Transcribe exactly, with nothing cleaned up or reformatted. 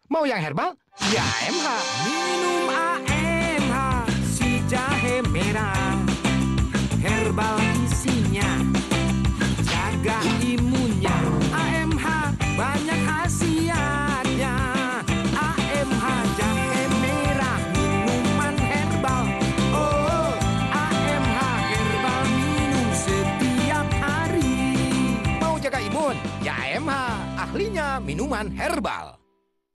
Mau yang herbal? Ya A M H. Minum A M H, si jahe merah. Herbal isinya, jaga imunnya. A M H banyak khasiatnya. A M H jahe merah, minuman herbal. Oh, A M H herbal minum setiap hari. Mau jaga imun? Ya A M H. Ahlinya minuman herbal.